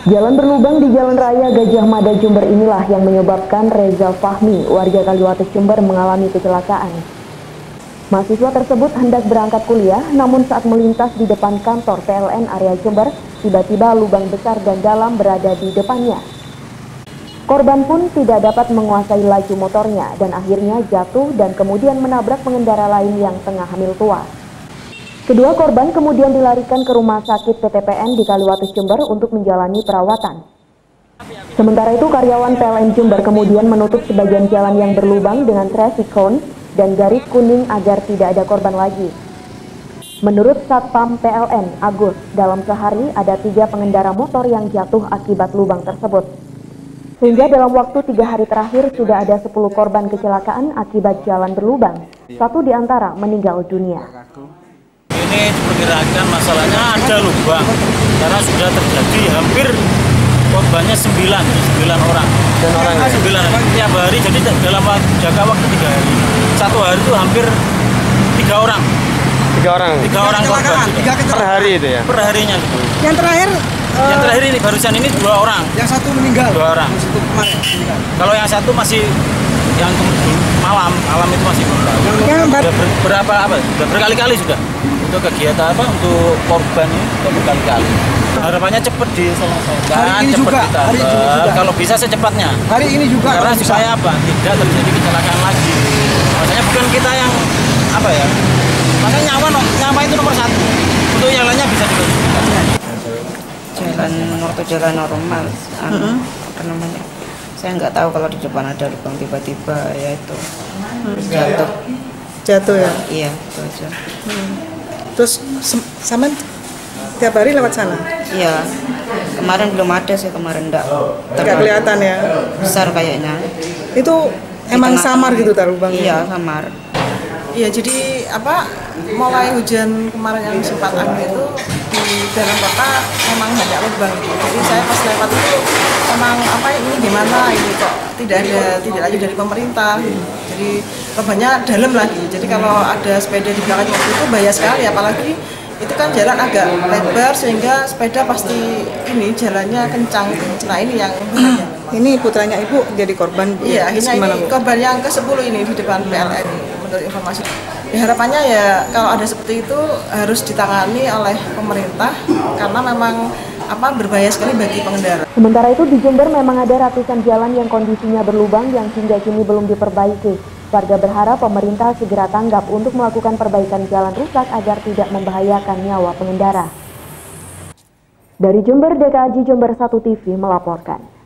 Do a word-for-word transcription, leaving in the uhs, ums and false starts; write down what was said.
Jalan berlubang di Jalan Raya Gajah Mada Jember inilah yang menyebabkan Reza Fahmi, warga Kaliwates Jember, mengalami kecelakaan. Mahasiswa tersebut hendak berangkat kuliah, namun saat melintas di depan kantor P L N area Jember, tiba-tiba lubang besar dan dalam berada di depannya. Korban pun tidak dapat menguasai laju motornya dan akhirnya jatuh dan kemudian menabrak pengendara lain yang tengah hamil tua. Kedua korban kemudian dilarikan ke rumah sakit P T P N di Kaliwates Jember untuk menjalani perawatan. Sementara itu karyawan P L N Jember kemudian menutup sebagian jalan yang berlubang dengan traffic cone dan garis kuning agar tidak ada korban lagi. Menurut Satpam P L N Agus, dalam sehari ada tiga pengendara motor yang jatuh akibat lubang tersebut. Sehingga dalam waktu tiga hari terakhir sudah ada sepuluh korban kecelakaan akibat jalan berlubang. Satu di antara meninggal dunia. Ini diperkirakan masalahnya ada lubang karena sudah terjadi hampir korbannya sembilan, sembilan orang. Dan orang sembilan tiap hari, jadi dalam jangka waktu tiga hari. Satu hari itu hampir tiga orang. Tiga orang. Tiga orang korban. Tiga per hari itu ya. Per harinya itu. Yang terakhir. Uh, yang terakhir ini barusan ini dua orang. Yang satu meninggal. Dua orang. Kalau yang satu masih yang malam, malam itu masih belum tahu. Sudah ber, berapa apa? Sudah berkali-kali sudah. Untuk kegiatan apa? Untuk korban ini sudah berkali-kali. Harapannya cepat diselesaikan. Hari ini cepat juga. Hari ini juga. Kalau bisa secepatnya. Hari ini juga. Karena supaya apa? Tidak terjadi kecelakaan lagi. Maksudnya bukan kita yang apa ya? Makanya nyawa, nyawa itu nomor satu. Untuk yang lainnya bisa dilakukan. Jalan waktu jalan normal, anu, uh-huh. apa namanya? Saya nggak tahu kalau di depan ada lubang, tiba-tiba ya itu uh-huh. jatuh. Jatuh ya? Iya, itu aja. Hmm. Terus sama tiap hari lewat sana? Iya. Kemarin belum ada sih, kemarin enggak. Nggak kelihatan ya? Besar kayaknya. Itu emang samar gitu tar lubangnya? Iya, samar. Iya, jadi apa? Mulai hujan kemarin yang sempat angin itu di dalam kota memang banyak lubang gitu. Jadi saya pas lewat itu memang apa ini gimana ini kok tidak ada tidak lagi dari pemerintah. Jadi lubangnya dalam lagi. Jadi kalau ada sepeda di belakang waktu itu bahaya sekali, apalagi itu kan jalan agak lebar sehingga sepeda pasti ini jalannya kencang. Nah ini yang bahaya. Ini putranya ibu jadi korban? Iya, akhirnya ini korban yang ke sepuluh ini di depan P L N menurut informasi. Ya, harapannya ya kalau ada seperti itu harus ditangani oleh pemerintah karena memang apa berbahaya sekali bagi pengendara. Sementara itu di Jember memang ada ratusan jalan yang kondisinya berlubang yang hingga kini belum diperbaiki. Warga berharap pemerintah segera tanggap untuk melakukan perbaikan jalan rusak agar tidak membahayakan nyawa pengendara. Dari Jember, D K A J Jember satu T V melaporkan.